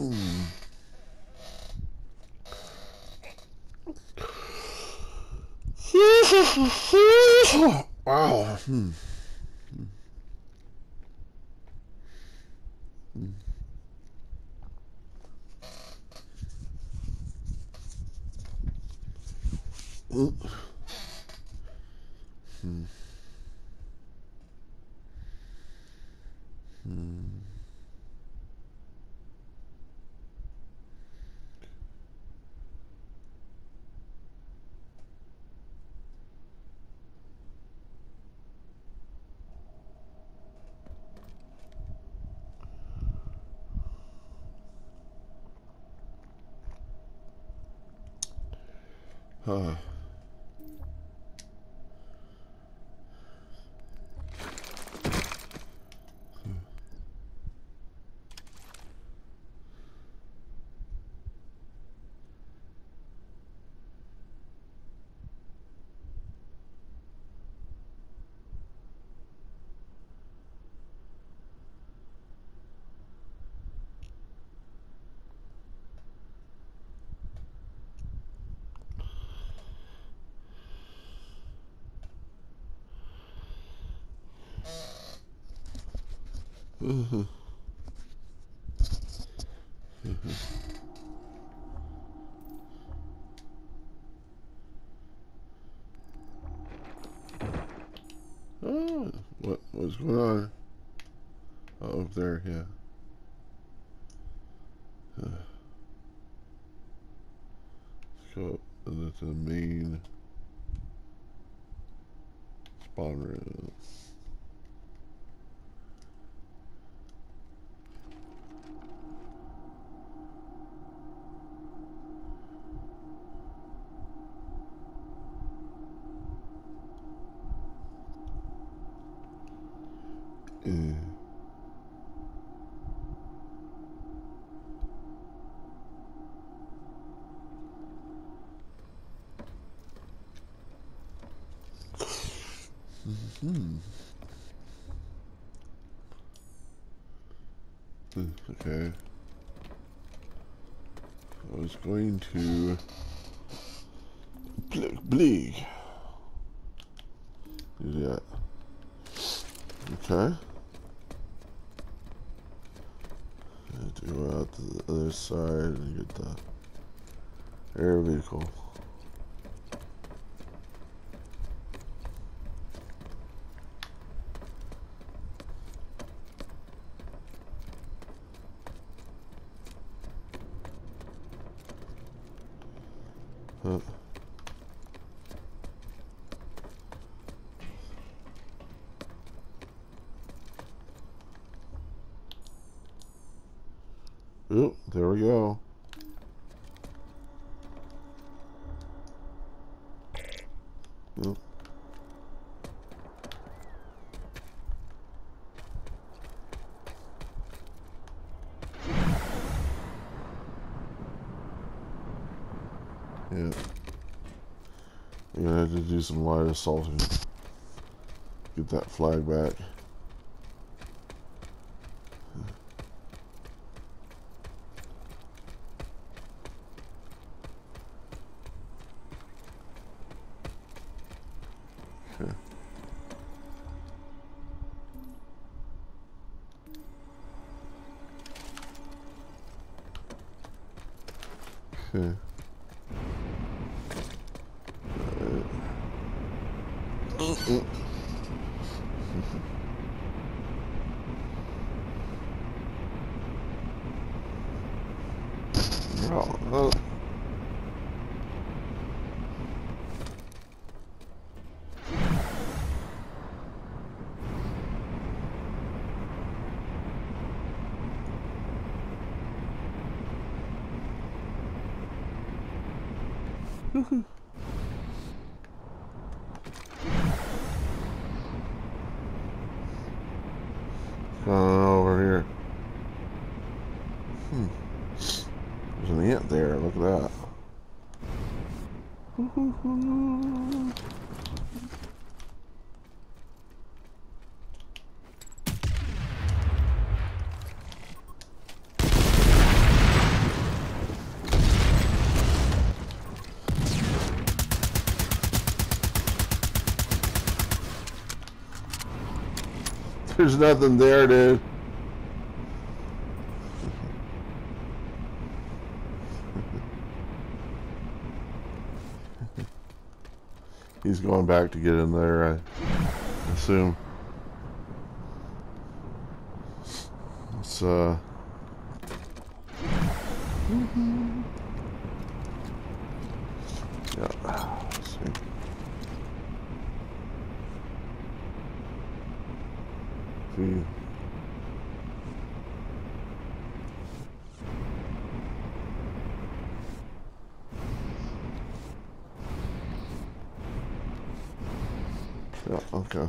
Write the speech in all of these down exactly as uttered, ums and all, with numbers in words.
Wow. Hmm. Hmm. Hmm. Hmm. Huh. Mm-hmm. Mm-hmm. Oh, what what's going on? Oh, up there, yeah. Uh, let's go up to the main spawn room. Yeah. Mm-hmm. Okay. I was going to bleak. Do that. Okay. To go out to the other side and get the air vehicle. Huh. Oop, there we go. Oop. Yeah. You're gonna have to do some light assaulting. Get that flag back. Okay. Okay. Right. Oh, oh. What's going on over here? Hmm. There's an ant there. Look at that. There's nothing there, dude. He's going back to get in there, I assume. It's, uh... Mm-hmm. Yeah, let's see. See. Yeah, okay.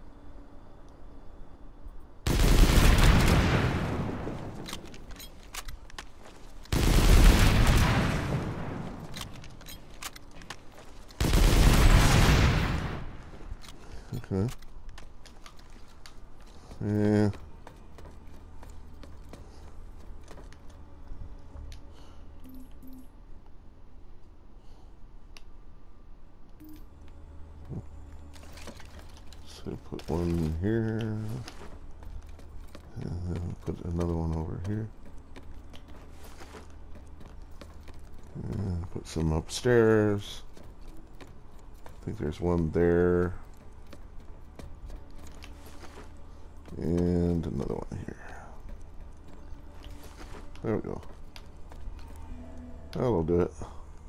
Okay. Yeah. So put one here, and then put another one over here. And put some upstairs. I think there's one there. And another one here. There we go. That'll do it.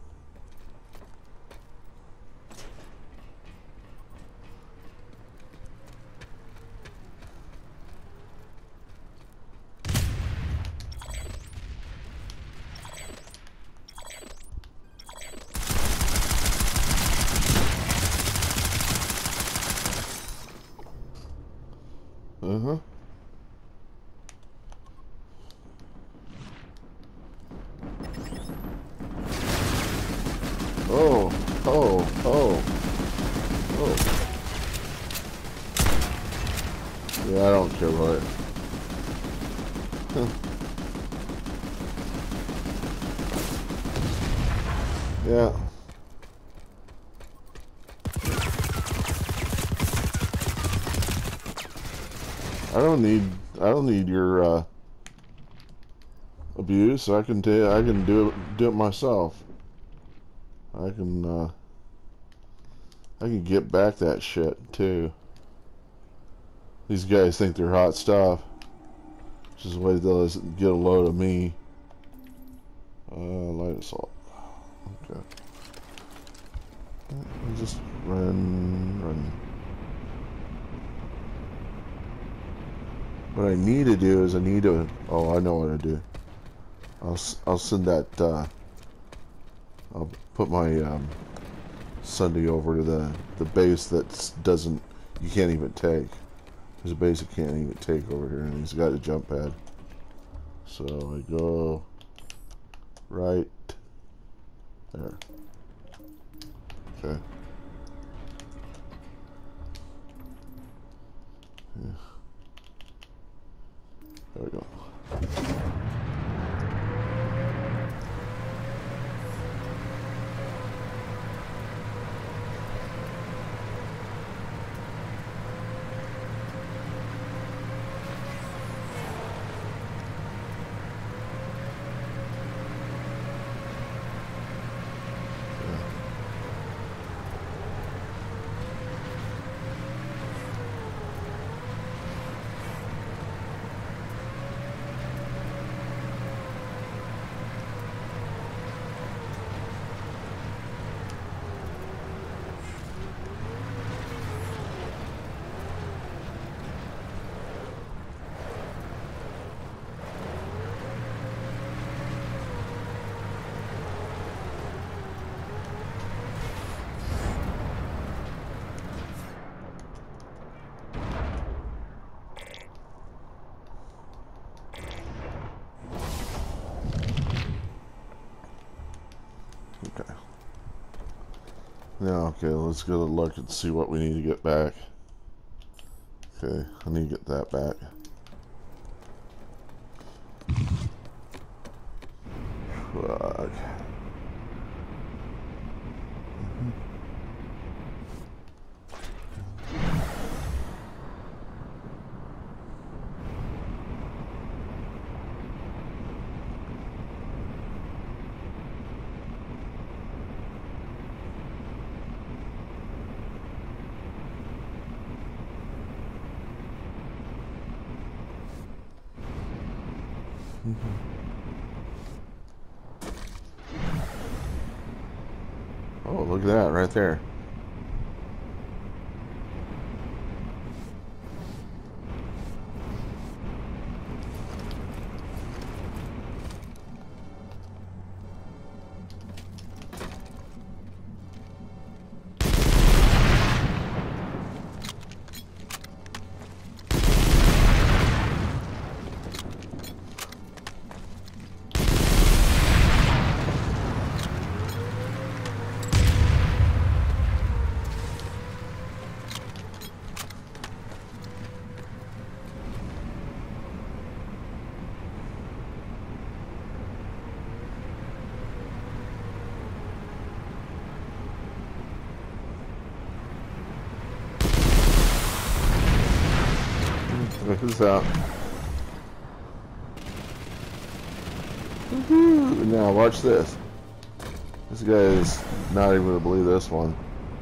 Uh-huh. Oh, oh, oh, oh. Yeah, I don't care about it. Huh. Yeah. I don't need I don't need your uh, abuse. I can do I can do it do it myself. I can uh, I can get back that shit too. These guys think they're hot stuff. Just wait till they get a load of me. Uh, light assault. Okay. Just run, run. What I need to do is I need to. Oh, I know what to do. I'll I'll send that. Uh, I'll put my um, Sunday over to the the base that doesn't. You can't even take. There's a base that can't even take over here, and he's got a jump pad. So I go right there. Okay. Yeah. There we go. Okay. Now, okay, let's go to look and see what we need to get back. Okay, I need to get that back. Fuck. Oh, look at that right there. Check this out. Woohoo! Now watch this. This guy is not even going to believe this one.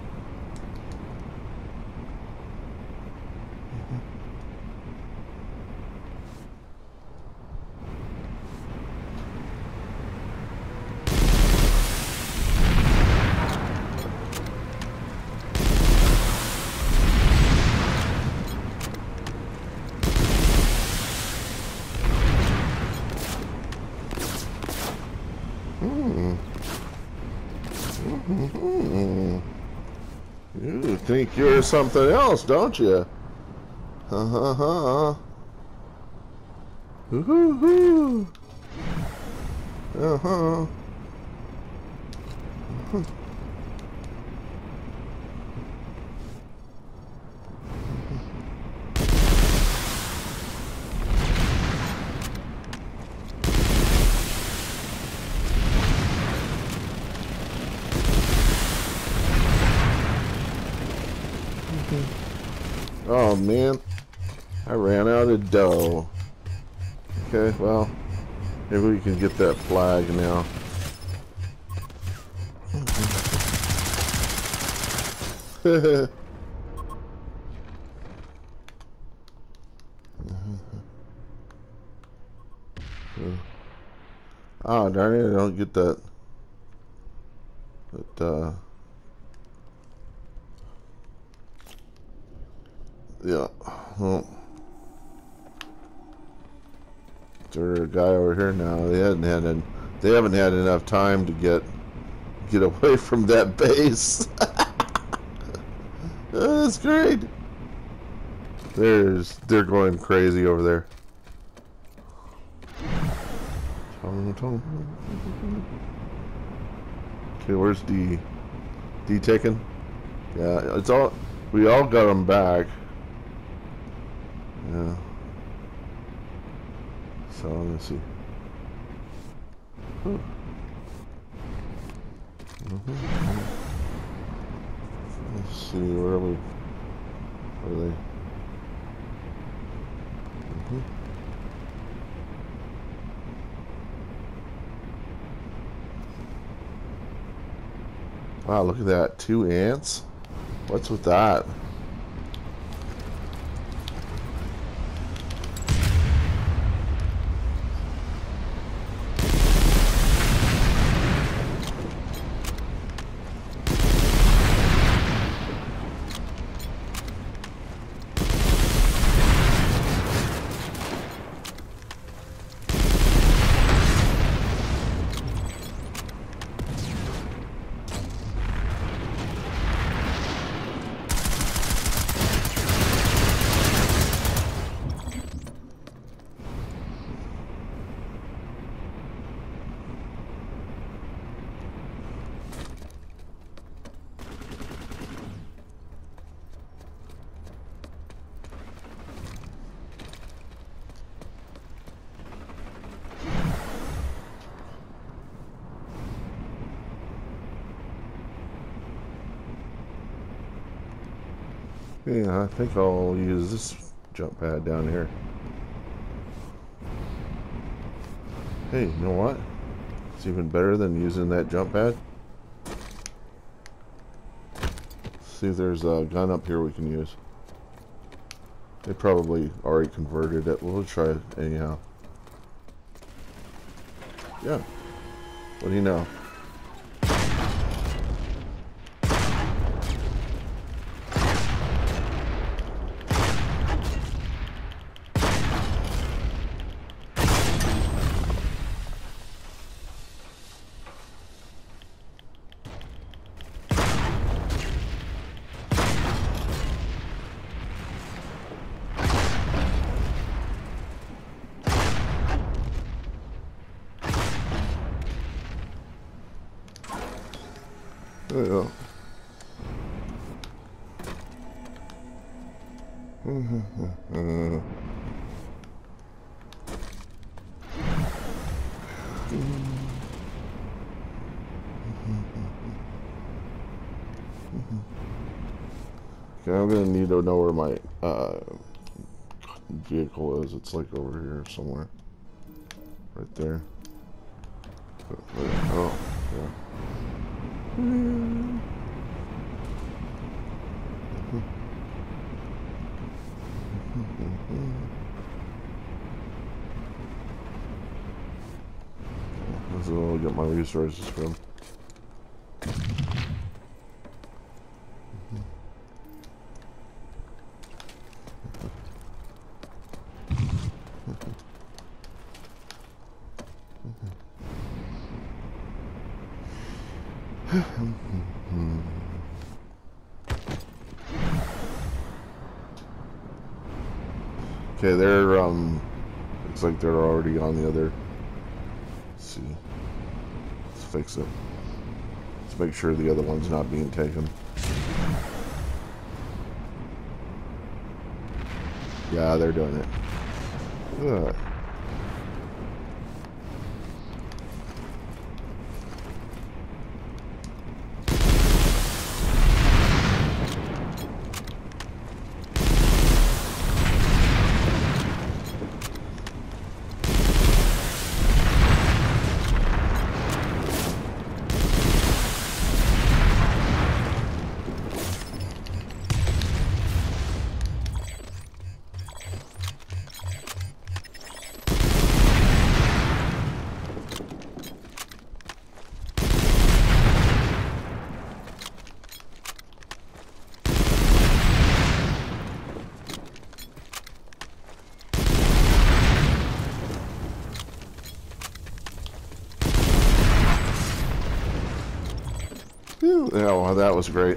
Hmm. Mm-hmm. You think you're something else, don't you? Ha ha ha. Hoo hoo hoo. Uh huh. Oh man, I ran out of dough. Okay, well, maybe we can get that flag now. Oh darn it, I don't get that. That uh yeah, well, there's a guy over here now. They hadn't had an, they haven't had enough time to get get away from that base. Oh, that's great. There's they're going crazy over there. Okay, where's D? D taken? Yeah, it's all. We all got them back. Yeah. So let's see. Hmm. Mm-hmm. Let's see, where are we? Where are they? Mm-hmm. Wow, look at that. Two ants? What's with that? Yeah, I think I'll use this jump pad down here. Hey, you know what? It's even better than using that jump pad. See if there's a gun up here we can use. They probably already converted it. We'll try it anyhow. Yeah. What do you know? There you go. Okay, I'm gonna need to know where my uh, vehicle is. It's like over here somewhere. Right there. Oh, yeah. This is where I'll get my resources from. Okay, they're um looks like they're already on the other. Let's see. Let's fix it. Let's make sure the other one's not being taken. Yeah, they're doing it. Good. Yeah, well, that was great.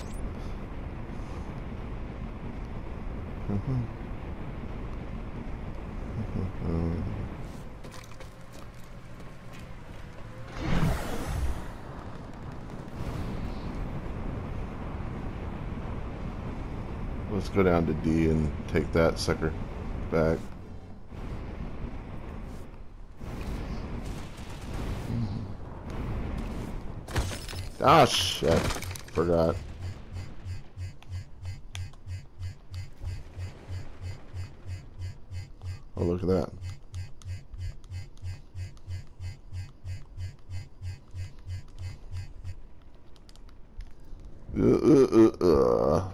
Let's go down to D and take that sucker back. Ah, shit. Forgot. Oh, look at that. Uh, uh, uh, uh.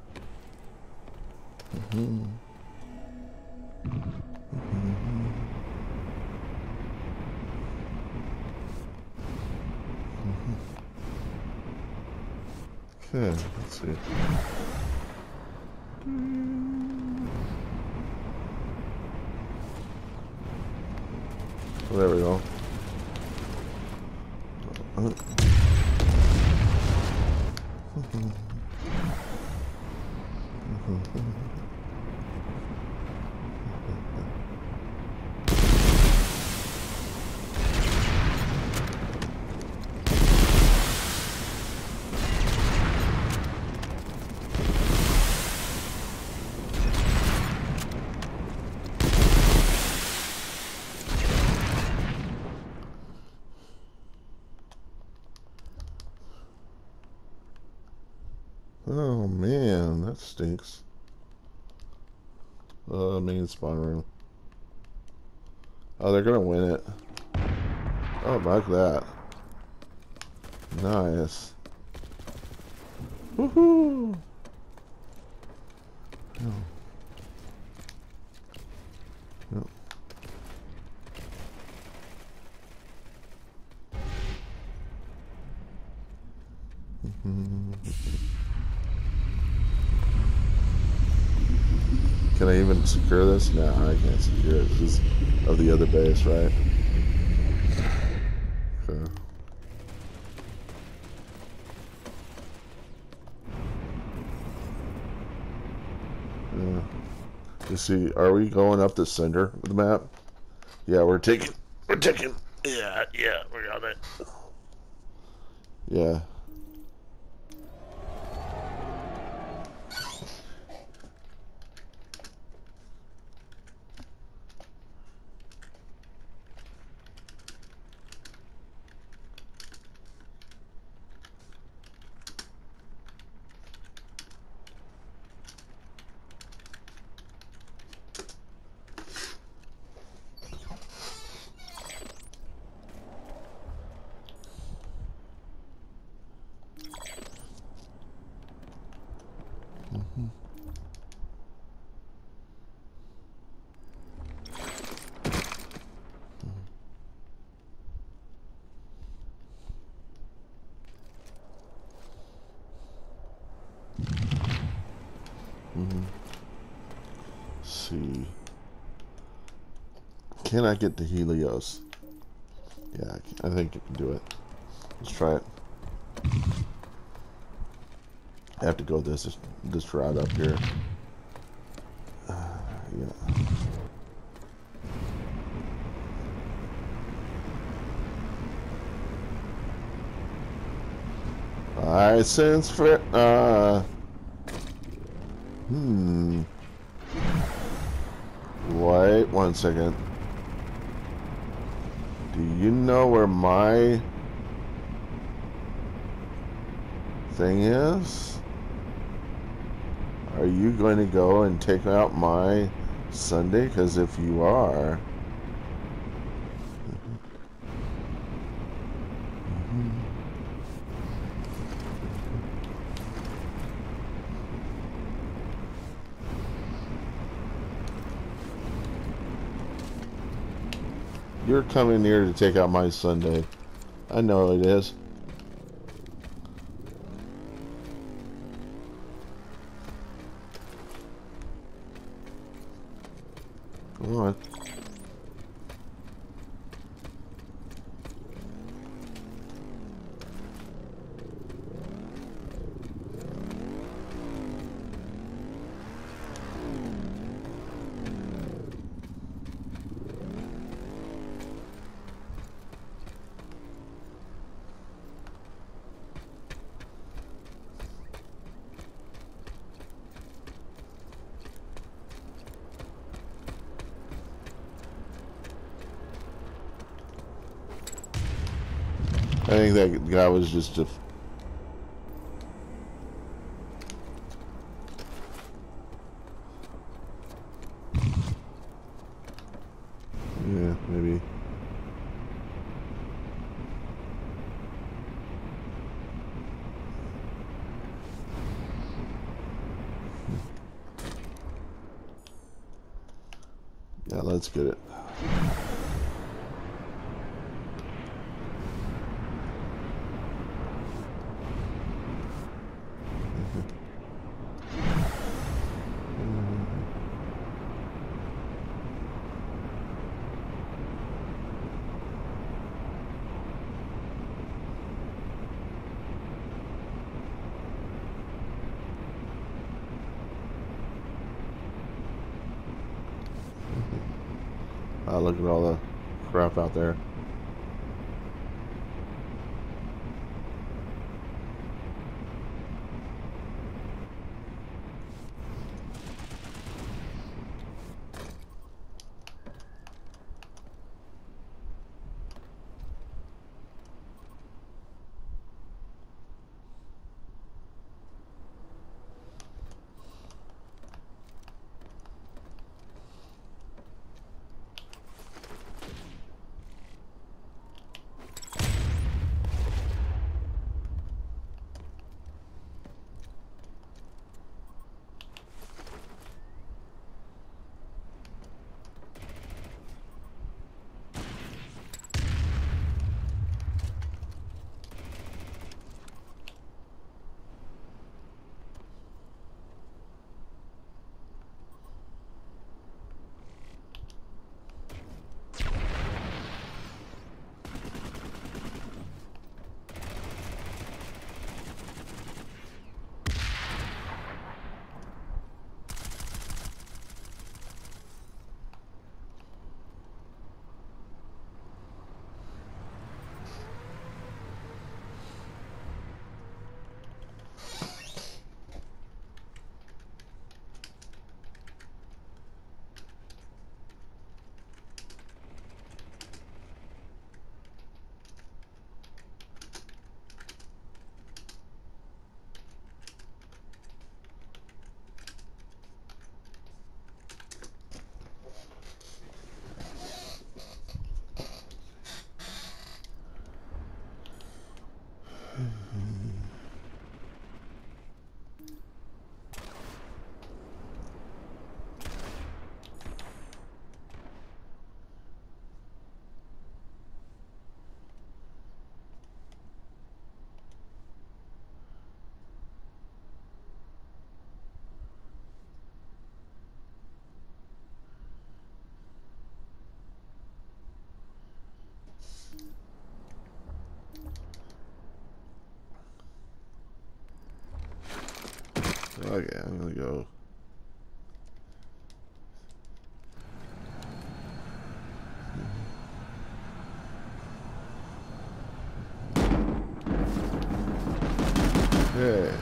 Mm-hmm. Mm-hmm. Okay, let's see. Oh, there we go. Uh, Oh man, that stinks. Uh, main spawn room. Oh, they're gonna win it. Oh, like that. Nice. Woohoo! No. No. Can I even secure this? No, I can't secure it because of the other base, right? Okay. Yeah. You see, are we going up the center of the map? Yeah, we're taking, we're taking, yeah, yeah, we got it. Yeah. Mm-hmm. Mm-hmm. See. Can I get the Helios? Yeah, I think you can do it. Let's try it. I have to go this this route up here. Uh, yeah. License for uh. Hmm. Wait one second. Do you know where my thing is? Are you going to go and take out my Sunday? Because if you are, you're coming here to take out my Sunday. I know it is. Come on. I think that guy was just a... Yeah, maybe. Yeah, let's get it. Uh, look at all the crap out there. Okay, I'm gonna go. Okay.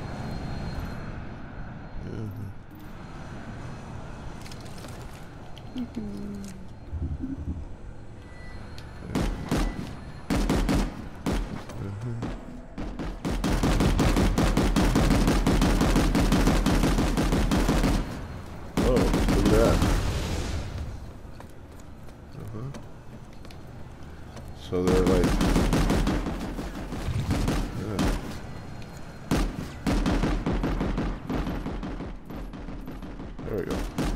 Oh, look at that. Uh-huh. So they're like, yeah. There we go.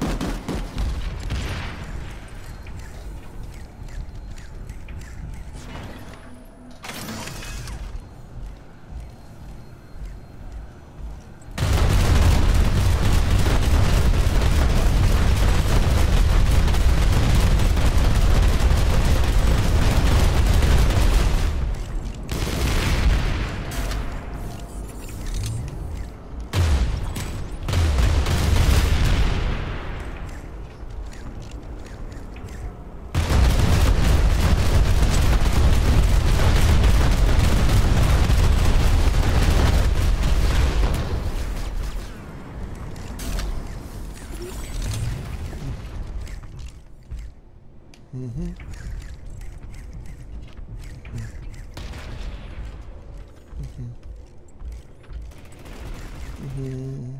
Mm-hmm. Mm-hmm. Mm-hmm.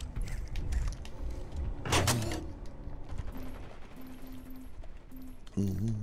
Mm-hmm.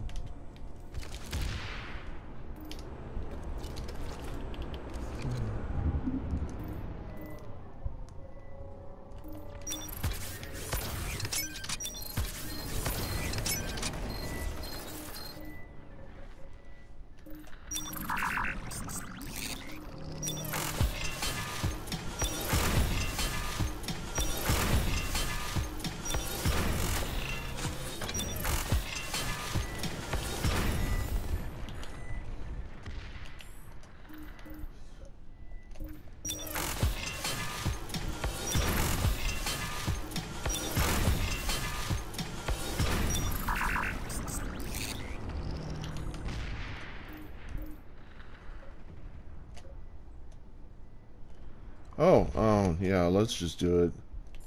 Oh, oh, yeah, let's just do it.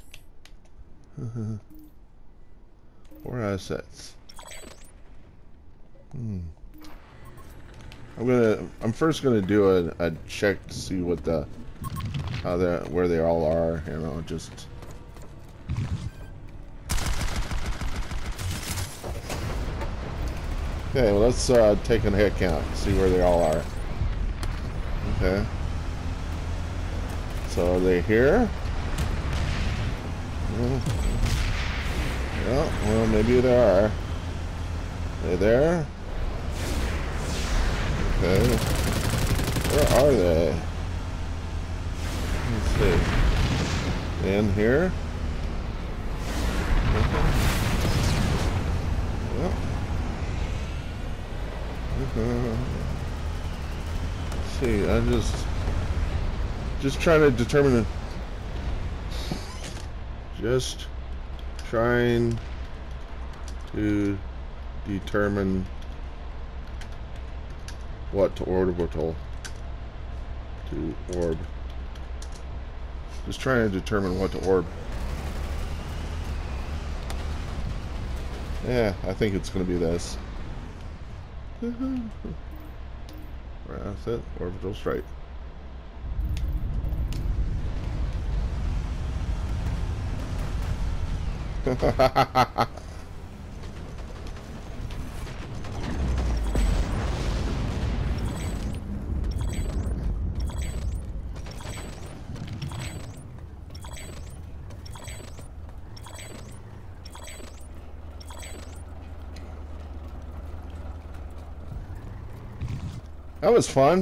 Four assets. Hmm. I'm gonna, I'm first gonna do a, a check to see what the, how they, where they all are, you know, just. Okay, well, let's uh, take a head count, see where they all are. Okay. So are they here? Well, yeah, well, maybe they are. Are they there? Okay. Where are they? Let's see. In here? Okay. Yep. Uh-huh. Let's see, I just just trying to determine just trying to determine what to orbital to orb. Just trying to determine what to orb. Yeah, I think it's going to be this. Right, that's it. Orbital straight. That was fun.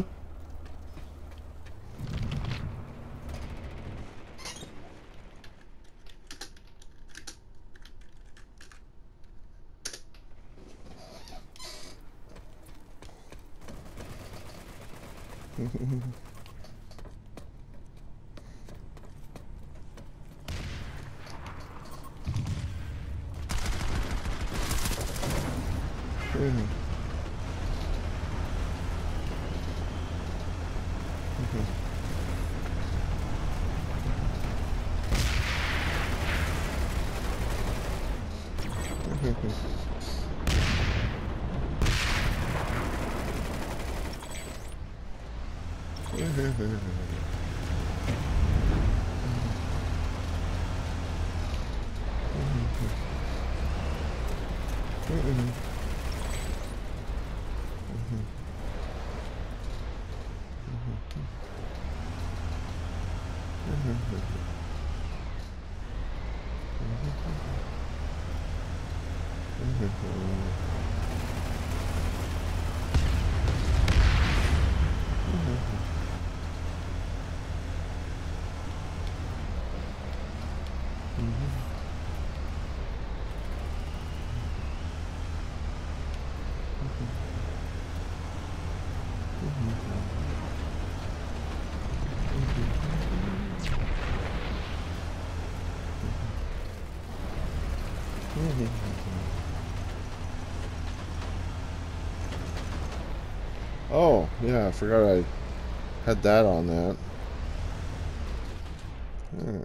Oh, yeah, I forgot I had that on that. Yeah.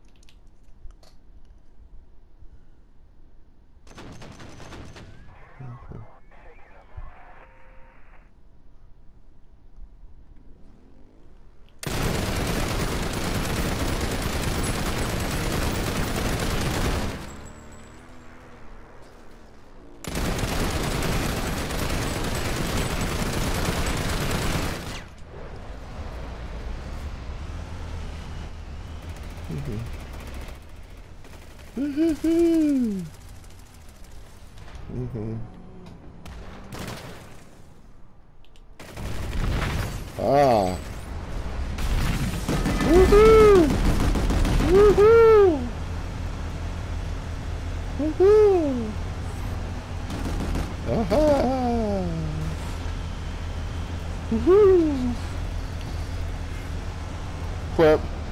Mm-hmm. Mm-hmm. Ah. Woohoo! Woohoo! Woohoo! Aha! Woohoo! Quip.